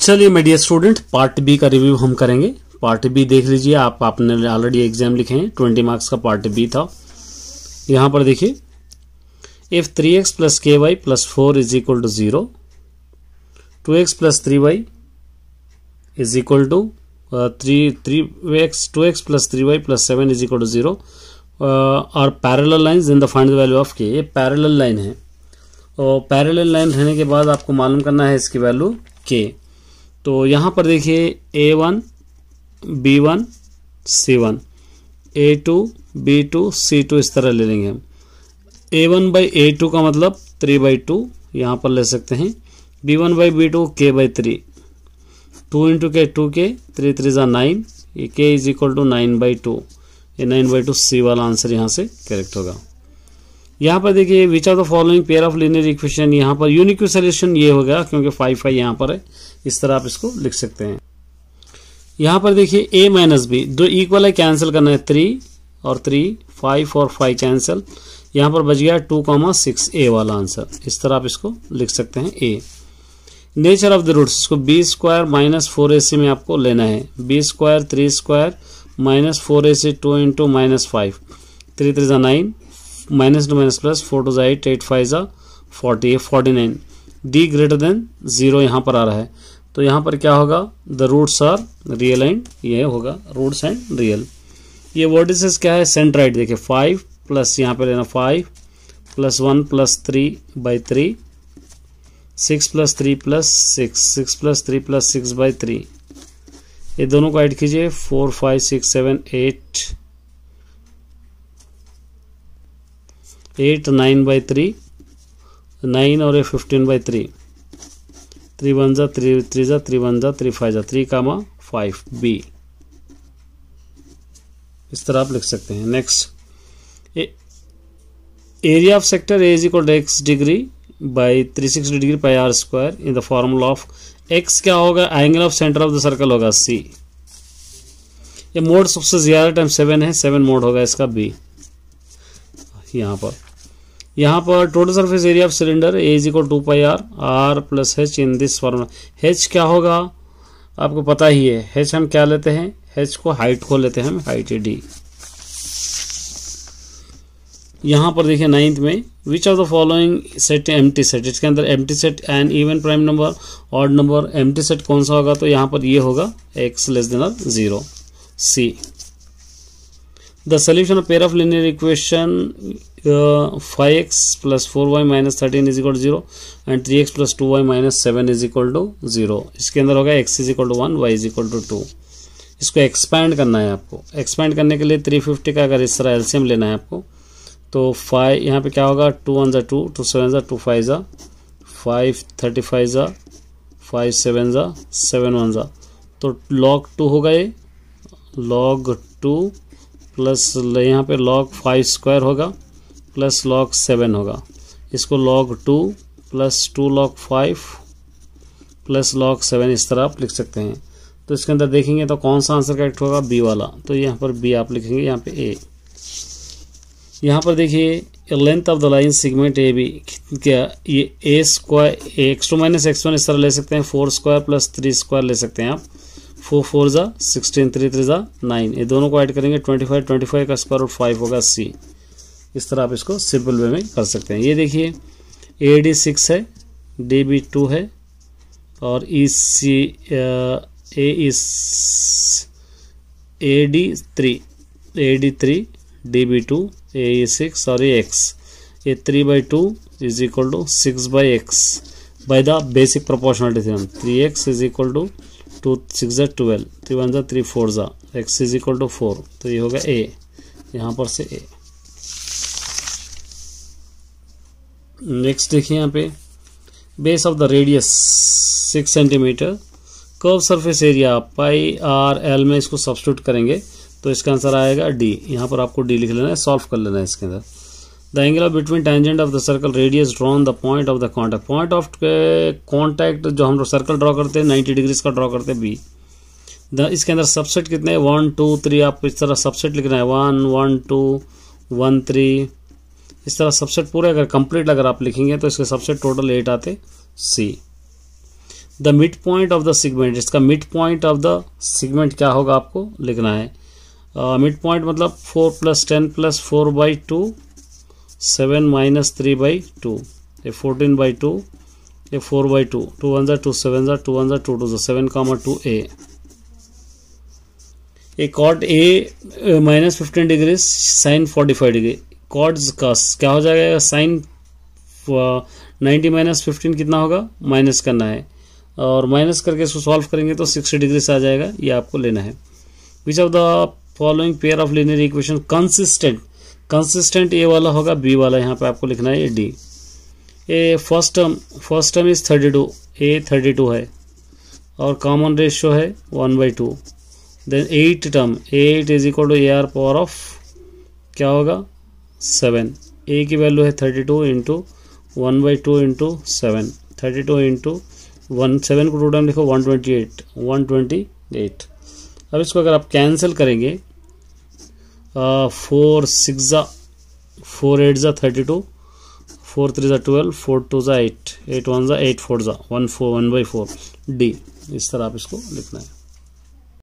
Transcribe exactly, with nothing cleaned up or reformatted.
चलिए my dear student, part B का review हम करेंगे। पार्ट बी देख लीजिए आप, आपने ऑलरेडी एग्जाम लिखे हैं, ट्वेंटी मार्क्स का पार्ट बी था। यहाँ पर देखिए, if three x plus k y plus four is equal to zero, two x plus three y is equal to three three x two x plus three y plus seven is equal to zero और parallel lines in the find the value of k. ये parallel line है और parallel line रहने के बाद आपको मालूम करना है इसकी वैल्यू के। तो यहाँ पर देखिए A one B one C one, A two B two C two, इस तरह ले लेंगे हम। A one by A two का मतलब थ्री बाई टू यहाँ पर ले सकते हैं, B one by B two k by three, two into k two k, three three ज़ा नाइन, ये k is equal to nine by two, ये नाइन बाई टू सी वाला आंसर यहाँ से करेक्ट होगा। यहाँ पर देखिए which of the following pair of linear equation, यहाँ पर यूनिक सोल्यूशन ये हो गया क्योंकि फाइव फाइव यहाँ पर है, इस तरह आप इसको लिख सकते हैं। यहाँ पर देखिए a माइनस बी, दो इक्वल है, कैंसिल करना है, थ्री और थ्री, फाइव और फाइव कैंसिल, यहाँ पर बच गया टू कॉमा सिक्स, ए वाला आंसर, इस तरह आप इसको लिख सकते हैं a। Nature of the roots, इसको B square minus four A C में आपको लेना है, B square three square minus four A C, two into minus five, three three ज़ा nine, minus two minus plus, four two ज़ा eight, eight five ज़ा forty, forty nine, D greater than zero यहाँ पर आ रहा है, तो यहाँ पर क्या होगा, the roots are real and, ये होगा रूट्स एंड रियल। ये वर्टिसेस क्या है, सेंट्राइड देखिए, फाइव प्लस यहाँ पे लेना five plus one plus three by three, six plus three plus six, six plus three plus six by three, ये दोनों को ऐड कीजिए, four five six seven eight, eight nine by three, nine और ये fifteen by three, three one जा three, three जा three, one जा three, five जा थ्री कामा फाइव, बी, इस तरह आप लिख सकते हैं। Next, area of sector A is equal to x degree by three sixty degree pi r square in the formula of x क्या होगा, angle of centre of the circle होगा C. ये मोड सबसे ज्यादा टाइम सेवन है, seven mode होगा इसका B. यहाँ पर यहाँ पर total surface area of cylinder A is equal to pi r, r plus h in this formula. H क्या होगा आपको पता ही है, एच हम क्या लेते हैं, एच को हाइट को लेते हैं हम, हाइट डी। यहाँ पर देखिए नाइन्थ में, which of the following set empty set, इसके अंदर empty set and even prime number, odd number, empty set कौन सा होगा, तो यहाँ पर ये होगा एक्स लेस देन और zero, C. The solution of pair of linear equation five x plus four y minus thirteen is equal to zero and three x plus two y minus seven is equal to zero. इसके अंदर होगा x is equal to one, y is equal to two. इसको expand करना है आपको। Expand करने के लिए थ्री फिफ्टी का अगर इस तरह एलसीएम लेना है आपको, तो फाइव यहाँ पे क्या होगा, टू वन ज़ा टू, टू सेवन ज़ा टू, फाइव ज़ा फाइव, थर्टी फाइव ज़ा फाइव, सेवन ज़ा सेवन, वन ज़ा, तो लॉग टू होगा, ये लॉग टू प्लस यहाँ पे लॉग फाइव स्क्वायर होगा प्लस लॉग सेवन होगा। इसको log two plus two log five plus log seven, इस तरह आप लिख सकते हैं। तो इसके अंदर देखेंगे तो कौन सा आंसर करेक्ट होगा, बी वाला, तो यहाँ पर बी आप लिखेंगे, यहाँ पे ए। यहाँ पर देखिए length of the line segment A B क्या, ये A square x two minus x one इस तरह ले सकते हैं, four square plus three square ले सकते हैं आप, फोर फोर ज़ा सिक्सटीन, थ्री थ्री ज़ा नाइन, ये दोनों को ऐड करेंगे ट्वेंटी फाइव, ट्वेंटी फाइव का स्क्वायर रूट फाइव होगा सी। इस तरह आप इसको सिंपल वे में कर सकते हैं। ये देखिए ए डी सिक्स है, डी बी टू है और ई सी ए इस A D three, A D three, D B two, A E six और ए एक्स, ये three by two is equal to six by x by the basic proportionality theorem. Three x is equal to two six ज़ा twelve, three one ज़ा three, four ज़ा, x is equal to four, तो ये होगा ए, यहाँ पर से ए। Next देखिए यहाँ पे, base of the radius six centimetre, curve surface area pi r l में इसको सब्स्टिट्यूट करेंगे तो इसका आंसर आएगा डी। यहाँ पर आपको डी लिख लेना है, सॉल्व कर लेना है इसके अंदर। The angle of between tangent of the circle radius drawn the point of the contact, point of contact जो हम लोग सर्कल ड्रॉ करते हैं नाइन्टी डिग्रीज का ड्रॉ करते हैं बी। द इसके अंदर सबसेट कितने हैं, वन टू थ्री, आप इस तरह सबसेट लिखना है, one one two one three, इस तरह सबसेट पूरे अगर कंप्लीट अगर आप लिखेंगे तो इसके सबसेट टोटल एट आते सी। The mid point of the segment, इसका mid point of the segment क्या होगा आपको लिखना है। मिड uh, पॉइंट मतलब four plus ten plus four by two, seven minus three by two, ये फोर्टीन बाई टू, ये four by two, two one ज़ा टू सेवन ज़ा टू वन ज़ा टू टू ज़ा seven comma two A. A cot A minus fifteen degree sine forty five degree, cots का क्या हो जाएगा, साइन नाइन्टी माइनस फिफ्टीन कितना होगा, माइनस करना है और माइनस करके इसको सॉल्व करेंगे तो सिक्सटी डिग्री से आ जाएगा, ये आपको लेना है। Which of the following pair of linear equation consistent, consistent A वाला होगा, बी वाला यहाँ पे आपको लिखना है D. A first term, first term is thirty two, A thirty two है और कॉमन रेशियो है one by two. Then eight term, eight is equal to A R power of क्या होगा सेवन, ए की वैल्यू है thirty two into one by two into seven, thirty two into one, seven को two time लिखो one twenty eight, one twenty eight. अब इसको अगर आप कैंसिल करेंगे, फोर सिक्स ज़ा फोर एट ज़ा थर्टी टू, फोर थ्री ज़ा ट्वेल्व, फोर टू ज़ा एट, एट वन ज़ा एट, फोर ज़ा one, four one by four, D. इस तरह आप इसको लिखना है।